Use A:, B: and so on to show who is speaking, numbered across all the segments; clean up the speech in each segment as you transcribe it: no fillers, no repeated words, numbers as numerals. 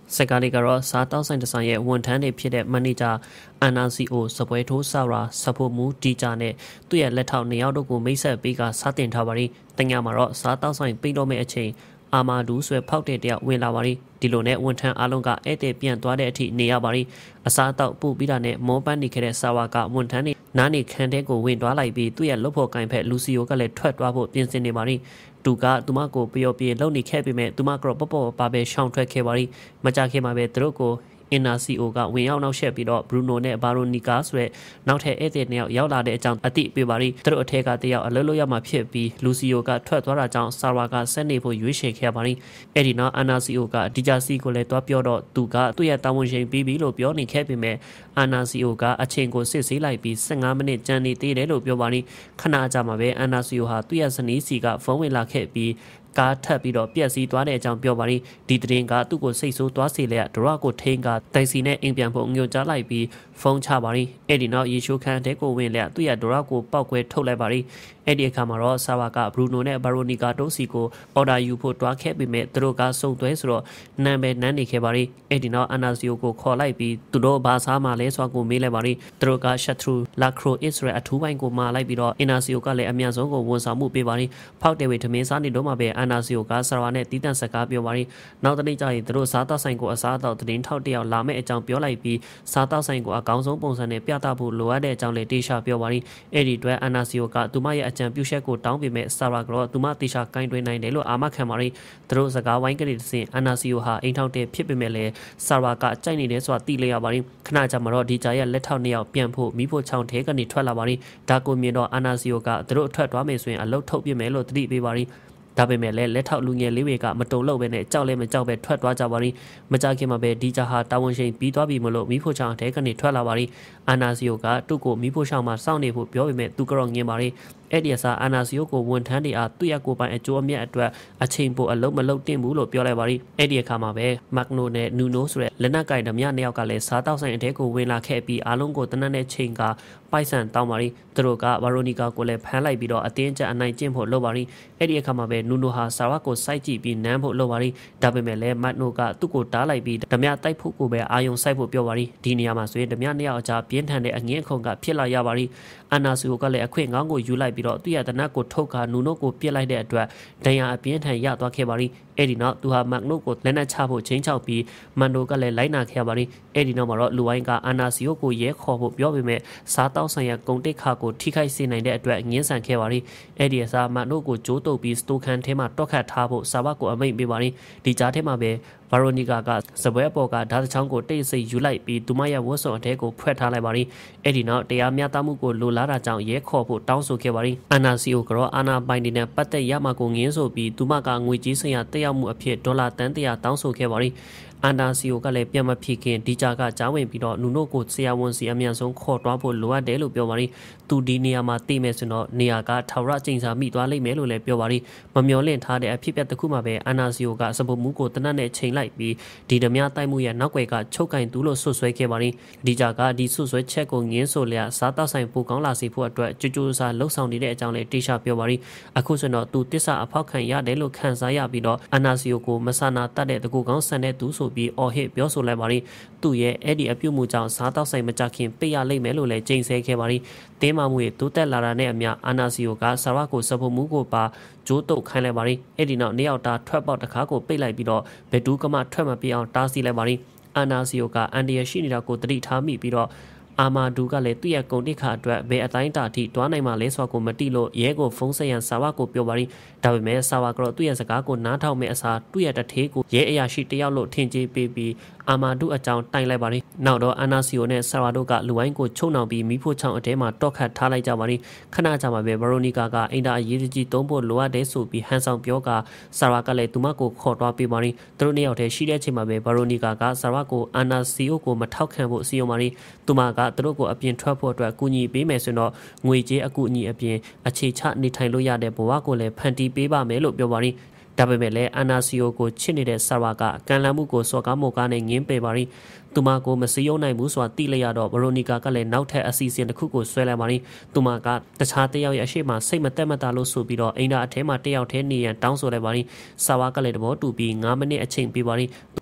A: စက်ကလေးကတော့စားတောက်ဆိုင်တဆိုင်ရဲ့ဝန်ထမ်းတွေဖြစ်တဲ့မန်နေဂျာ NRCO စပွဲထိုးဆရာစဖို့မူဒီဂျာနဲ့သူ့ရဲ့လက်ထောက်2ယောက်တို့ကိုမိတ်ဆက်ပေးကစားတင်ထားပါရီတညမှာတော့စားတောက်ဆိုင်ပြီးတော့မဲ့အချိန်အာမာဒူဆွဲဖောက်တဲ့တယောက်ဝင်လာပါရီဒီလိုနဲ့ဝန်ထမ်းအားလုံးကဧည့်သည်ပြန်သွားတဲ့အထိနေရပါရီအစားအသောက်ပို့ပြီးတာနဲ့မောပန်းနေခဲ့တဲ့ဆာဝါကဝန်ထမ်းတွေနားနေခန်းတဲကိုဝင်သွားလိုက်ပြီးသူ့ရဲ့လုပ်ဖို့ကင်ဖက်လူစီယိုကလည်းထွက်သွားဖို့ပြင်ဆင်နေပါရီသူကသူမကိုပျော်ပြေလုံနေခဲ့ပေမဲ့သူမကတော့ပေါ့ပေါ့ပါပဲရှောင်ထွက်ခဲ့ပါရီမကြခင်မှာပဲသူတို့ကိုNRCO ကဝင်ရောက်နောက်ဆက်ပြီးတော့ Bruno နဲ့ Veronica ဆိုတဲ့နောက်ထပ်ဧည့်သည်2ယောက်ရောက်လာတဲ့အကြောင်းအသိပေးပါရီသူတို့အထက်ကတယောက်အလုပ်လုပ်ရမှာဖြစ်ပြီး Lucio ကထွက်သွားတာကြောင့် Sarah ကဆက်နေဖို့ရွေးချယ်ခဲ့ပါရီအဲ့ဒီနောက် NRCO ကဒီဂျာစီကိုလည်းတွားပြောတော့သူကသူ့ရဲ့တာဝန်ရှိပြီးပြီလို့ပြောနေခဲ့ပေမဲ့ NRCO ကအချိန်ကိုစစ်ဆေးလိုက်ပြီး15မိနစ်ကြံနေသေးတယ်လို့ပြောပါရီခဏကြာမှာပဲ NRCO ဟာသူ့ရဲ့ဇနီးစီကဖုန်းဝင်လာခဲ့ပြီးကားထပ်ပြီးတော့ပြက်စီးသွားတဲ့အကြောင်းပြောပါရီဒီတရင်ကသူ့ကိုစိတ်ဆိုးသွားစေလေဒရကိုထိန်ကတိုင်စီနဲ့အိမ်ပြန်ဖို့ငြို့ချလိုက်ပြီးဖုန်းချပါရီအဲ့ဒီနောက်ရေချိုးခန်းတဲကိုဝင်လေသူ့ရဲ့ဒရကိုပောက်ကွဲထုတ်လိုက်ပါရီအဲ့ဒီအခါမှာတော့ဆာဝါကဘရူနိုနဲ့ဘာရိုနီကာတို့စီကိုအော်ဒါယူဖို့တွားခဲ့ပေမဲ့သူတို့ကစုံသွဲဆိုတော့နမ်းပဲနမ်းနေခဲ့ပါရီအဲ့ဒီနောက်အနာစီယိုကိုခေါ်လိုက်ပြီးသူတို့ဘာစားမှလဲဆိုကိုမေးလိုက်ပါရီသူတို့ကရှက်ထရူလာခရိုအစ္စရယ်အထူးပိုင်းကိုမာလိုက်ပြီးတော့အနာစီယိုကလည်းအမြန်ဆုံးကိုဝန်ဆောင်မှုပေးပါရီဖောက်တယ်ဝေထမင်းစားနေတော့မှပဲအနာစီယိုကဆာဝါနဲ့တီးတန့်စကားပြောပါရီနောက်တနေ့ကျရင်သူတို့စားတောက်ဆိုင်ကိုအစားအသောက်သတင်းထောက်တယောက်လာမဲ့အကြောင်းပြောလိုက်ပြီးစားတောက်ဆိုင်ကိုအကောင်းဆုံးပုံစံနဲ့ပြသဖို့လိုအပ်တဲ့အကြောင်းလည်းတေချာပြောပါရီအဲ့ဒီအတွက်အနာစီယိုကသူမရဲ့အကြံပြုချက်ကိုတောင်းပေမဲ့ဆာရာကတော့သူမတေချာကိုင်းတွင်နိုင်တယ်လို့အာမခံပါရီသူတို့စကားဝိုင်းကလေးတစ်စင်အနာစီယိုဟာအိမ်ထောင်တဲ့ဖြစ်ပေမဲ့လည်းဆာရာကကြိုက်နေတယ်ဆိုတာသိလိုက်ရပါရီခဏကြာမှာတော့ဒီဂျာရဲ့လက်ထောက်2ယောက်ပြန်ဖို့မိဖို့ချောင်းထဲကနေထွက်လာပါရီဒါကိုမြင်တော့အနာစီယိုကသူတို့ထွက်သွားမယ်ဆိုရင်အလုတ်ထုတ်ပြမယ်လို့သတိပေးပါရီဒါပေမဲ့လည်းလက်ထောက်လူငယ်လေးတွေကမတုံလို့ပဲနဲ့ကြောက်လဲမကြောက်ပဲထွက်သွားကြပါရီမကြခင်မှာပဲဒီဂျာဟာတာဝန်ရှိပြီးသွားပြီမလို့မိဖို့ချောင်းထဲကနေထွက်လာပါရီအာနာစီယိုကသူ့ကိုမိဖို့ချောင်းမှာစောင့်နေဖို့ပြောပေမဲ့သူကတော့ငင်ပါရီအဲ့ဒီအစားအာနာစီယိုကိုဝန်ထမ်းတွေအားသူ့ရဲ့ကိုယ်ပိုင်အကျိုးအမြတ်အတွက်အချိန်ပိုအလုံးမလုံးတင်ဘူးလို့ပြောလိုက်ပါရီအဲ့ဒီအခါမှာပဲမက်နိုနဲ့နူနိုဆိုတဲ့လက်နက်ကင်ဓမြ2ယောက်ကလည်းစားတောက်ဆိုင်အတဲကိုဝင်လာခဲ့ပြီးအားလုံးကိုတနက်နဲ့ချိန်ကပိုက်ဆန်တောင်းပါရီသူတို့ကဗာရိုနီကာကိုလည်းဖမ်းလိုက်ပြီးတော့အတင်းကျပ်အနိုင်ကျင့်ဖို့လုပ်ပါရီအဲ့ဒီအခါမှာပဲနူနိုဟာဆာဝါကိုစိုက်ကြည့်ပြီးနမ်းဖို့လုပ်ပါရီဒါပေမဲ့လည်းမက်နိုကသူ့ကိုတားလိုက်ပြီးဓမြတိုက်ဖို့ကိုပဲအာယုံစိုက်ဖို့ပြောပါရီဒီနေရာမှာဆိုရင်ဓမြ2ယောက်အကြားပြင်းထန်တဲ့အငင်းအခုံကဖြစ်လာရပါရီအာနာစီယိုကလည်းအခွင့်ငောင်းကိုယူလိုက်ပြီးတော့သူ့ရဲ့တနက်ကိုထုတ်ကနူနိုကိုပြစ်လိုက်တဲ့အတွက်ဒဏ်ရာအပြင်းထန်ရသွားခဲ့ပါရီအဲ့ဒီနောက်သူဟာမက်နိုကိုလက်နက်ချဖို့ချိန်ချောက်ပြီးမန်ဒိုကလည်းလိုက်နာခဲ့ပါရီအဲ့ဒီနောက်မှာတော့လူဝိုင်းကအာနာစီယိုကိုရဲခေါ်ဖို့ပြောပေမဲ့စားတောက်ဆိုင်ရာဂုံတိတ်ခါကိုထိခိုက်စေနိုင်တဲ့အတွက်ငင်းဆန်ခဲ့ပါရီအဲ့ဒီအစားမန်ဒိုကိုဂျိုးတုပ်ပြီးစတိုခန်ထဲမှာတောက်ခတ်ထားဖို့ဆာဘကိုအမိန့်ပေးပါရီဒီကြားထဲမှာပဲဗာရိုနီကာကစပွဲအပေါ်ကဓာတ်ချောင်းကိုတိတ်ဆိတ်ယူလိုက်ပြီးသူမရဲ့ဝတ်စုံအထဲကိုဖွက်ထားလိုက်ပါရီအဲ့ဒီနောက်တရားမျှတမှုကိုလိုလားတာကြောင့်ရဲခေါ်ဖို့တောင်းဆိုခဲ့ပါရီအာနာစီယိုကတော့အာနာပိုင်နေတဲ့ပတ်သက်ရမှာကိုငင်းဆိုပြီးသူမကငွေကြီးဆိုင်ရာတက်ရောက်မှုအဖြစ်ဒေါ်လာတန်း100တောင်းဆိုခဲ့ပါရီအန်ဒါစီယိုကလည်းပြန်မဖြစ်ခင်ဒီဂျာကကြားဝင်ပြီးတော့နူနိုကိုဆရာဝန်စီအမြန်ဆုံးခေါ်သွားဖို့လိုအပ်တယ်လို့ပြောပါရီသူဒီနေရာမှာတည်မယ်ဆိုတော့နေရာကထာဝရကျင်းစာမိသွားလိမ့်မယ်လို့လည်းပြောပါရီမမျောလင့်ထားတဲ့အဖြစ်အပျက်တစ်ခုမှပဲအန်ဒါစီယိုကစပုတ်မှုကိုတနတ်နဲ့ချိန်လိုက်ပြီးဒီဓမြတိုက်မှုရဲ့နောက်ွယ်ကချုပ်ကင်သူလို့ဆွဆွဲခဲ့ပါရီဒီဂျာကဒီဆွဆွဲချက်ကိုငင်းဆိုလျက်စားတောက်ဆိုင်ပိုကောင်းလာစေဖို့အတွက်ကြိုးကြိုးစားလှုပ်ဆောင်နေတဲ့အကြောင်းလည်းတေချာပြောပါရီအခုဆိုတော့သူတစ္ဆာအဖောက်ခံရတယ်လို့ခံစားရပြီးတော့အန်ဒါစီယိုကိုမဆာနာတတ်တဲ့တကူကောင်းဆန်တဲ့သူဆိုပြီးအော်ဟစ်ပြောဆိုလိုက်ပါရီသူ့ရဲ့အဲ့ဒီအပြုတ်မှုကြောင့်စားတောက်ဆိုင်မကြခင်ပိတ်ရလိမ့်မယ်လို့လည်းကြိမ်ဆဲခဲ့ပါရီတင်းမာမှုရဲ့တိုးတက်လာတာနဲ့အမျှအာနာစီယိုကဆာရကိုစဖို့မှုကိုပါဂျိုးတုတ်ခိုင်းလိုက်ပါရီအဲ့ဒီနောက်နှစ်ယောက်သားထွက်ပေါက်တစ်ခါကိုပိတ်လိုက်ပြီးတော့ဘယ်သူကမှထွက်မပြေအောင်တားဆီးလိုက်ပါရီအာနာစီယိုကအန်ဒီရရှိနေတာကိုသတိထားမိပြီးတော့အာမာဒူကလည်းသူ့ရဲ့ဂုံတိခါအတွက်ဘယ်အတိုင်းတာထိတွားနိုင်မှလဲဆိုတာကိုမတိလို့ရဲကိုဖုန်းဆက်ရန်ဆာဝါကိုပြောပါရီဒါပေမဲ့ဆာဝါကတော့သူ့ရဲ့စကားကိုနားထောင်မဲ့အစားသူ့ရဲ့တထေးကိုရဲအရာရှိတယောက်လို့ထင်ကြေးပေးပြီးအာမာဒူအကြောင်းတိုင်လိုက်ပါရီနောက်တော့အာနာစီယိုနဲ့ဆာဝါတို့ကလူဝိုင်းကိုချုံနှောင်ပြီးမိဖို့ချောင်းအထဲမှာတော့ခတ်ထားလိုက်ကြပါရီခဏကြာမှပဲဗရိုနီကာကအင်တာအရေးကြီးသုံးဖို့လိုအပ်တယ်ဆိုပြီးဟန်ဆောင်ပြောကဆာဝါကလည်းသူမကိုခေါ်သွားပေးပါရီသူတို့နှစ်ယောက်တည်းရှိတဲ့အချိန်မှာပဲဗရိုနီကာကဆာဝါကိုအာနာစီယိုကိုမထောက်ခံဖို့စီယုံပါရီသူမကသူတို့ကိုအပြင်ထွက်ဖို့အတွက်ကူညီပေးမယ်ဆိုတော့ငွေကြေးအကူအညီအပြင်အခြေချနေထိုင်လို့ရတဲ့ဘဝကိုလည်းဖန်တီးပေးပါမယ်လို့ပြောပါရီဒါပေမဲ့လည်းအာနာစီယိုကိုချစ်နေတဲ့ဆာဝါကအကန်လန်မှုကိုစော်ကားမို့ကားနဲ့ငင်းပယ်ပါရီသူမကိုမစည်းရုံးနိုင်ဘူးဆိုတာသိလိုက်ရတော့ဗရိုနီကာကလည်းနောက်ထပ်အစီအစဉ်တစ်ခုကိုဆွဲလိုက်ပါရီသူမကတခြားတယောက်ရဲ့အရှိမစိတ်မသက်မသာလို့ဆိုပြီးတော့အိမ်သာအထဲမှာတယောက်တည်းနေရန်တောင်းဆိုလိုက်ပါရီဆာဝါကလည်းသဘောတူပြီး9မိနစ်အချိန်ပေးပါရီ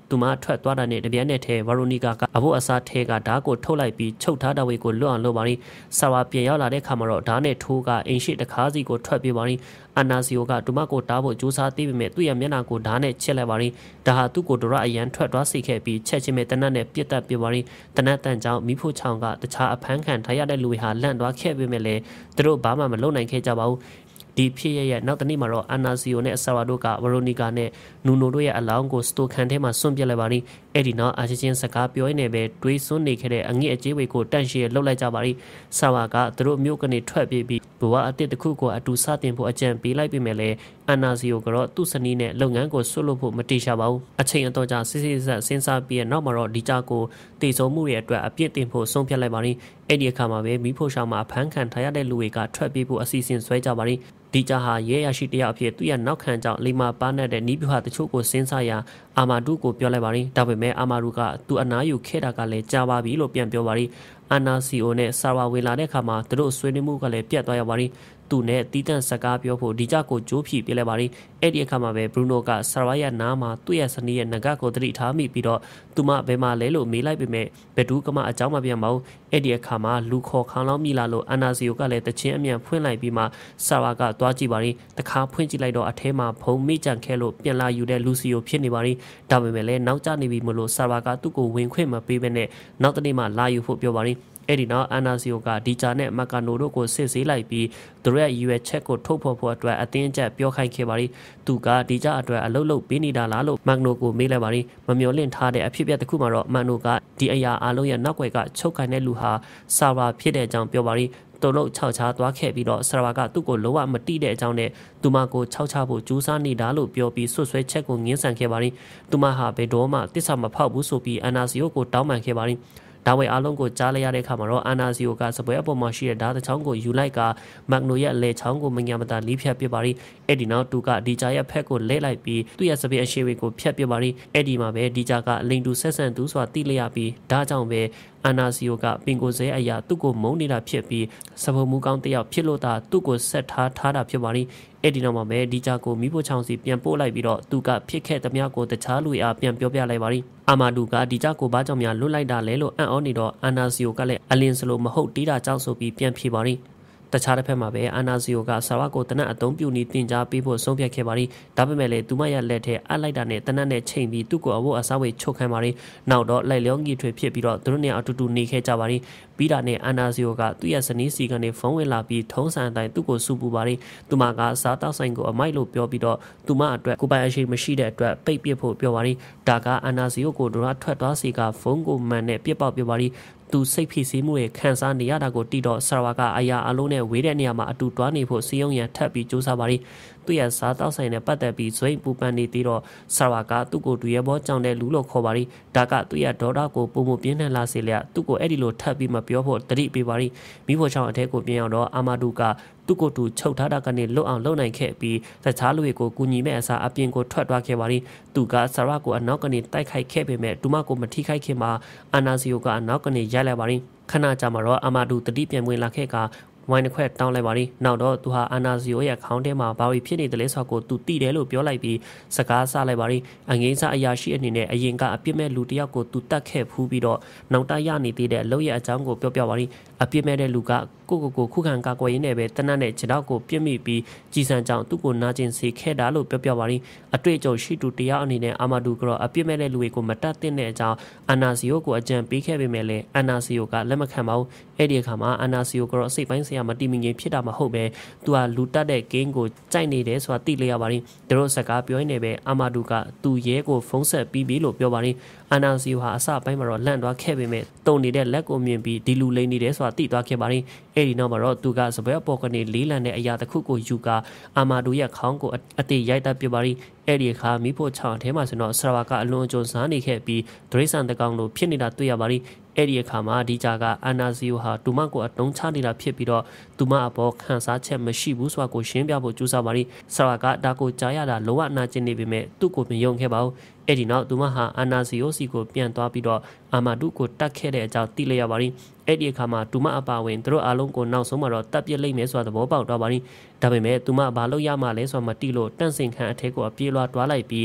A: သူမထွက်သွားတာနဲ့တပြက်နဲ့ထဲဝါရိုနီကာကအဖို့အစားထဲကဓာတ်ကိုထုတ်လိုက်ပြီးချုပ်ထားတဲ့ဝေကိုလွတ်အောင်လုပ်ပါရီဆာဝါပြန်ရောက်လာတဲ့ခါမှာတော့ဓာတ်နဲ့ထိုးကအင်ရှိတခါစီကိုထွက်ပြေးပါရီအနာစီယိုကသူမကိုတားဖို့ကြိုးစားသေးပေမဲ့သူ့ရဲ့မျက်နှာကိုဓာတ်နဲ့ချက်လိုက်ပါရီဒါဟာသူ့ကိုဒရအရန်ထွက်သွားစေခဲ့ပြီးချက်ချင်းပဲတနတ်နဲ့ပြစ်တက်ပြပါရီတနတ်တန်ကြောင့်မိဖို့ချောင်းကတခြားအဖမ်းခံထားရတဲ့လူတွေဟာလန့်သွားခဲ့ပေမဲ့လည်းသူတို့ဘာမှမလုပ်နိုင်ခဲ့ကြပါဘူးဒီဖြစ်ရဲ့နောက်တနေ့မှာတော့အာနာစီယိုနဲ့ဆာဝါတို့ကဝရိုနီကာနဲ့နူနိုတို့ရဲ့အလောင်းကိုစတိုခန်ထဲမှာစွန့်ပစ်လိုက်ပါရီအဲ့ဒီနောက်အာချင်းစကားပြောရင်းနဲ့ပဲတွေးစွန်းနေခဲ့တဲ့အငိအကျေးဝေကိုတန့်ရှည်လှုပ်လိုက်ကြပါရီဆာဝါကသူတို့မျိုးကနေထွက်ပြေးပြီးဘဝအတစ်တစ်ခုကိုအတူစတင်ဖို့အကြံပေးလိုက်ပေမဲ့လည်းအာနာစီယိုကတော့သူ့စနီးနဲ့လုပ်ငန်းကိုဆွတ်လို့ဖို့မတိကျပါဘူးအချိန်အတော်ကြာစစ်စစ်ဆက်စဉ်းစားပြီးနောက်မှာတော့ဒီကြကိုတည်ဆုံမှုရဲ့အတွက်အပြစ်တင်ဖို့ဆုံးဖြတ်လိုက်ပါရီအဲ့ဒီအခါမှာပဲမိဖို့ရှောင်းမှာဖမ်းခံထားရတဲ့လူတွေကထွက်ပြေးဖို့အစီအစဉ်ဆွဲကြပါရီဒီကြဟာရဲရရှိတယောက်အဖြစ်သူ့ရဲ့နောက်ခံကြောင့်လိမာပါနဲ့တဲ့နီးပြူဟာတချို့ကိုစဉ်းစားရာအာမာဒူကိုပြောလိုက်ပါရီဒါပေမဲ့အာမာဒူကသူ့အနားယူခဲ့တာကလည်းကြားပါပြီလို့ပြန်ပြောပါရီအာနာစီအိုနဲ့ဆာဝါဝင်လာတဲ့အခါမှာသူတို့ဆွေးနွေးမှုကလည်းပြတ်သွားရပါရီသူနဲ့တီးတန့်စကားပြောဖို့ဒီကြကိုကြိုးဖြီပြလိုက်ပါရီအဲ့ဒီအခါမှာပဲဘရူနိုကဆာဝါရဲ့နားမှာသူ့ရဲ့စနီးရဲ့ငကကိုသတိထားမိပြီးတော့သူမဘယ်မှာလဲလို့မေးလိုက်ပေမဲ့ဘယ်သူကမှအကြောင်းမပြန်ပါဘူးအဲ့ဒီအခါမှာလူခေါ်ခေါင်းလောင်းမိလာလို့အာနာစီယိုကလည်းတချင်းအမြန်ဖွင့်လိုက်ပြီးမှဆာဝါကသွားကြည့်ပါရီတခါဖွင့်ကြည့်လိုက်တော့အထဲမှာဖုံမိကြံခဲလို့ပြန်လာယူတဲ့လူစီယိုဖြစ်နေပါရီဒါပေမဲ့လည်းနောက်ကျနေပြီမလို့ဆာဝါကသူ့ကိုဝင်ခွင့်မပေးဘဲနဲ့နောက်တနေ့မှလာယူဖို့ပြောပါရီအဲ့ဒီနောက်အာနာစီယိုကဒီဂျာနဲ့မက်ကာနိုတို့ကိုစစ်ဆေးလိုက်ပြီးသူတို့ရဲ့ရွယ်ချက်ကိုထုတ်ဖော်ဖို့အတွက်အတင်းကျပ်ပြောခိုင်းခဲ့ပါရီသူကဒီဂျာအတွက်အလုပ်လုပ်ပေးနေတာလားလို့မက်နိုကိုမေးလိုက်ပါရီမမျော်လင့်ထားတဲ့အဖြစ်အပျက်တစ်ခုမှာတော့မက်နိုကဒီအရာအလုံးရဲ့နောက်ွယ်ကချုပ်ခိုင်းတဲ့လူဟာဆာဝါဖြစ်တဲ့အကြောင်းပြောပါရီတုံလို့ခြောက်ချားသွားခဲ့ပြီးတော့ဆာဝါကသူ့ကိုလုံးဝမတိတဲ့အကြောင်းနဲ့သူမကိုခြောက်ချဖို့ကြိုးစားနေတာလို့ပြောပြီးဆွဆွဲချက်ကိုငင်းဆန်ခဲ့ပါရီသူမဟာဘယ်တော့မှတစ္ဆာမဖောက်ဘူးဆိုပြီးအာနာစီယိုကိုတောင်းပန်ခဲ့ပါရီဒါဝဲအားလုံးကိုကြားလိုက်ရတဲ့အခါမှာတော့အာနာစီယိုကစပွဲအပေါ်မှာရှိတဲ့ဓာတ်တစ်ချောင်းကိုယူလိုက်ကမက်နိုရဲ့အလဲချောင်းကိုမညာမတာလီးဖြတ်ပစ်ပါရီအဲ့ဒီနောက်သူကဒီဂျာရဲ့ဖက်ကိုလဲလိုက်ပြီးသူ့ရဲ့စပင်းအရှိဝေကိုဖြတ်ပစ်ပါရီအဲ့ဒီမှာပဲဒီဂျာကအလိန်တူဆက်ဆန်သူစွာတိလျက်ပြီးဒါကြောင့်ပဲအာနာစီယိုကပင်ကိုစဲအရာသူ့ကိုမုန်းနေတာဖြစ်ပြီးစပုံမူကောင်းတယောက်ဖြစ်လို့သာသူ့ကိုဆက်ထားတာဖြစ်ပါရီအဲ့ဒီနောက်မှာပဲဒီဂျာကိုမိဖို့ချောင်းစီပြန်ပို့လိုက်ပြီးတော့သူကဖြစ်ခဲ့သမျှကိုတခြားလူအားပြန်ပြောပြလိုက်ပါရီအာမာဒူကဒီဂျာကိုဘာကြောင့်များလွတ်လိုက်တာလဲလို့အံ့ဩနေတော့အာနာစီယိုကလည်းအလင်းစလိုမဟုတ်တီးတာကြောင့်ဆိုပြီးပြန်ဖြေပါရီတခြားတစ်ဖက်မှာပဲအာနာစီယိုကဆာဝါကိုတနတ်အသုံးပြုနေတင်ကြားပေးဖို့ဆုံးဖြတ်ခဲ့ပါရီဒါပေမဲ့လည်းသူမရဲ့လက်ထဲအပ်လိုက်တာနဲ့တနတ်နဲ့ချိန်ပြီးသူ့ကိုအဝတ်အစားဝေချုပ်ခံပါရီနောက်တော့လိုက်လျောငီထွေဖြစ်ပြီးတော့သူတို့နဲ့အတူတူနေခဲ့ကြပါရီပြီးတာနဲ့အာနာစီယိုကသူ့ရဲ့ဇနီးစီကနေဖုန်းဝင်လာပြီးထုံးစံအတိုင်းသူ့ကိုစူပူပါရီသူမကစားတောက်ဆိုင်ကိုအမိုက်လို့ပြောပြီးတော့သူမအတွက်ကိုပိုင်အရှိမရှိတဲ့အတွက်ပိတ်ပစ်ဖို့ပြောပါရီဒါကအာနာစီယိုကိုဒရာထွက်သွားစီကဖုန်းကိုမှန်နဲ့ပြစ်ပေါက်ပြောပါရီသူစိတ်ဖိစီးမှုရဲ့ခံစားနေရတာကိုတီတော့ဆာဝါကအရာအလုံးနဲ့ဝေးတဲ့နေရာမှာအတူတွားနေဖို့စီယုံရန်ထပ်ပြီးစူးစမ်းပါရီသူ့ရဲ့စားတောက်ဆိုင်နဲ့ပတ်သက်ပြီးဇွိမ်ပူပန်နေသေးတော့ဆာဝါကသူ့ကိုတူရဲဘောကြောင်တဲ့လူလို့ခေါ်ပါရီဒါကသူ့ရဲ့ဒေါတာကိုပုံမပြင်းထန်လာစေလျက်သူ့ကိုအဲ့ဒီလိုထပ်ပြီးမပြောဖို့တတိပေးပါရီမိဖို့ချောင်းအထက်ကိုပြန်ရောက်တော့အာမာဒူကသူ့ကိုတူချုပ်ထားတာကနေလွတ်အောင်လုပ်နိုင်ခဲ့ပြီးတခြားလူတွေကိုကူညီမဲ့အစားအပြင်ကိုထွက်သွားခဲ့ပါရီသူကဆာဝါကိုအနောက်ကနေတိုက်ခိုက်ခဲ့ပေမဲ့ဒူမကိုမထိခိုက်ခင်မှာအာနာစီယိုကအနောက်ကနေရိုက်လိုက်ပါရီခဏကြာမှာတော့အာမာဒူတတိပြန်ဝင်လာခဲ့ကဝိုင်းတစ်ခွက်တောင်းလိုက်ပါရီနောက်တော့သူဟာအာနာစီယိုရဲ့ခေါင်းထဲမှာဘာဖြစ်နေတယ်လဲဆိုတော့သူသိတယ်လို့ပြောလိုက်ပြီးစကားဆလိုက်ပါရီအငိမ့်စားအရာရှိအနေနဲ့အရင်ကအပြစ်မဲ့လူတယောက်ကိုသူတတ်ခဲ့ဖူးပြီးတော့နောက်တရနေသေးတဲ့အလုပ်ရဲ့အကြောင်းကိုပြောပါရီအပြစ်မဲ့တဲ့လူကကိုခုခံကာကွယ်ရင်းနဲ့ပဲတနတ်နဲ့ခြေထောက်ကိုပြစ်မိပြီးကြီးစံကြောင့်သူ့ကိုနာကျင်စေခဲ့တာလို့ပြောပါရီအတွေ့အကြုံရှိသူတယောက်အနေနဲ့အာမာဒူကတော့အပြစ်မဲ့တဲ့လူတွေကိုမတတ်တဲ့အကြောင်းအာနာစီယိုကိုအကြံပေးခဲ့ပေမဲ့လည်းအာနာစီယိုကလက်မခံပါဘူးအဲ့ဒီအခါမှာအာနာစီယိုကတော့စိတ်ပိုင်းဆိုင်ရာမတည်မငြိမ်ဖြစ်တာမဟုတ်ပဲသူကလူတတ်တဲ့ဂိမ်းကိုကြိုက်နေတယ်ဆိုတာသိလျက်ပါရီသူတို့စကားပြောရင်းနဲ့ပဲအာမာဒူကသူ့ရဲကိုဖုန်းဆက်ပြီးပြီလို့ပြောပါရီအာနာစီယိုဟာအစပိုင်းမှာတော့လန့်သွားခဲ့ပေမဲ့တုံနေတဲ့လက်ကိုမြင်ပြီးဒီလူလိမ့်နေတယ်ဆိုတာသိသွားခဲ့ပါရီအဲ့ဒီနောက်မှာတော့သူကစပွဲအပေါ်ကနေလေးလံတဲ့အရာတစ်ခုကိုယူကာအာမာဒူရဲ့ခေါင်းကိုအသေးရိုက်တတ်ပြပါရီအဲ့ဒီအခါမိဖို့ချောင်းထဲမှာဆိုတော့ဆရာကအလွန်ကြုံစားနေခဲ့ပြီးဒရိဆန်တကောင်လိုဖြစ်နေတာတွေ့ရပါရီအဲ့ဒီအခါမှာဒီဂျာကအာနာစီယိုဟာတူမကိုအတုံးချနေတာဖြစ်ပြီးတော့တူမအပေါ်ခံစားချက်မရှိဘူးဆိုတာကိုရှင်းပြဖို့ကြိုးစားပါရီဆရာကဒါကိုကြားရတာလောကနာကျင်နေပေမဲ့သူ့ကိုမယုံခဲ့ပါဘူးအဲ့ဒီနောက်သူမဟာအာနာစီယိုစီကိုပြန်သွားပြီးတော့အာမာဒူကိုတတ်ခဲ့တဲ့အကြောင်းသိလျက်ပါရီအဲ့ဒီအခါမှာတူမအပါဝင်သူတို့အားလုံးကိုနောက်ဆုံးမှာတော့တပ်ပစ်လိုက်မယ်ဆိုတာသဘောပေါက်တော့ပါရီဒါပေမဲ့သူမဘာလို့ရမှလဲဆိုတာမသိလို့တန့်စင်ခန့်အထက်ကိုအပြေးလွှားတွားလိုက်ပြီး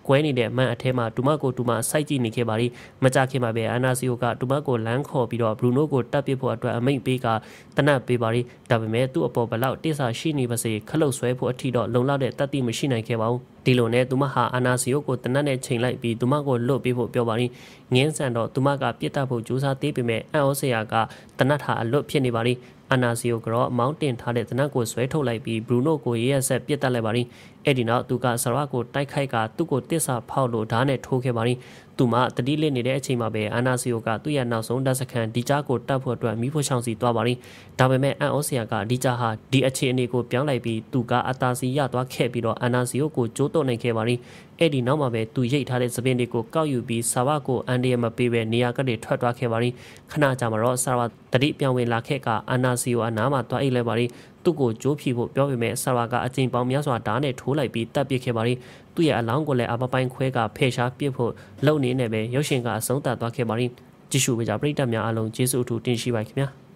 A: ကွဲနေတဲ့မန်အထဲမှာတူမကိုတူမစိုက်ကြည့်နေခဲ့ပါသည်မကြခင်မှာပဲအာနာစီယိုကတူမကိုလမ်းခေါ်ပြီးတော့ဘရူနိုကိုတပ်ပစ်ဖို့အတွက်အမိန့်ပေးကတနတ်ပေးပါသည်ဒါပေမဲ့သူ့အပေါ်ဘလောက်တိဆာရှိနေပါစေခလုတ်ဆွဲဖို့အထိတော့လုံလောက်တဲ့တတ်သိမရှိနိုင်ခဲ့ပါဘူးဒီလိုနဲ့သူမဟာအာနာစီယိုကိုတနတ်နဲ့ချိန်လိုက်ပြီးသူမကိုလွတ်ပေးဖို့ပြောပါသည်ငင်းဆန်တော့သူမကပြစ်တတ်ဖို့ကြိုးစားသေးပေမဲ့အန်ဩစရာကတနတ်ဟာအလွတ်ဖြစ်နေပါသည်အာနာစီယိုကတော့မောင်းတင်ထားတဲ့တနတ်ကိုဆွဲထုတ်လိုက်ပြီးဘရူနိုကိုရဲရဲဆက်ပစ်တက်လိုက်ပါသည်အဲ့ဒီနောက်သူကဆရာကိုတိုက်ခိုက်ကသူ့ကိုတစ္ဆာဖောက်လို့ဓာတ်နဲ့ထိုးခဲ့ပါသည်သူမတတိလစ်နေတဲ့အချိန်မှာပဲအာနာစီယိုကသူ့ရဲ့နောက်ဆုံးတပ်စခန်းဒီဂျာကိုတတ်ဖို့အတွက်မိဖို့ချောင်းစီသွားပါသည်ဒါပေမဲ့အန်ဩစရာကဒီဂျာဟာဒီအခြေအနေကိုပြောင်းလိုက်ပြီးသူကအသာစီရသွားခဲ့ပြီးတော့အာနာစီယိုကိုကြိုးတုပ်နိုင်ခဲ့ပါသည်အဲ့ဒီနောက်မှာပဲသူရိတ်ထားတဲ့သပင်တွေကိုကောက်ယူပြီးဆာဝါကိုအန်ဒီယမပေးပဲနေရာကတည်းထွက်သွားခဲ့ပါသည်ခဏကြာမှာတော့ဆာဝါတတိပြောင်းဝင်လာခဲ့ကအာနာစီယိုအနားမှာသွားအိတ်လိုက်ပါသည်သူ့ကိုကြိုးဖြီဖို့ပြောပေမဲ့ဆာဝါကအချိန်ပေါင်းများစွာဓာတ်နဲ့ထိုးလိုက်ပြီးတပ်ပစ်ခဲ့ပါသည်သူ့ရဲ့အလောင်းကိုလည်းအပပိုင်းခွဲကဖယ်ရှားပစ်ဖို့လုံနေနေပဲရုပ်ရှင်ကအဆုံးသတ်သွားခဲ့ပါသည်ကြည့်ရှုပေးကြပရိသတ်များအားလုံးကျေးဇူးအထူးတင်ရှိပါခင်ဗျာ